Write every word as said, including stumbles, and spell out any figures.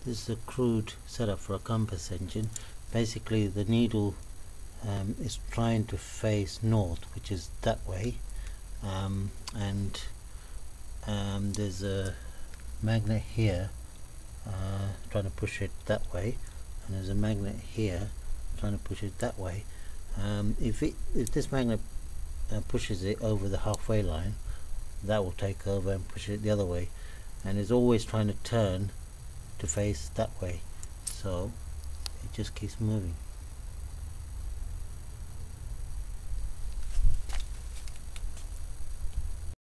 this is a crude setup for a compass engine. Basically the needle um, is trying to face north, which is that way, um, and um, there's a magnet here uh, trying to push it that way, and there's a magnet here trying to push it that way. Um, if it if this magnet uh, pushes it over the halfway line, that will take over and push it the other way, and it's always trying to turn to face that way, so it just keeps moving.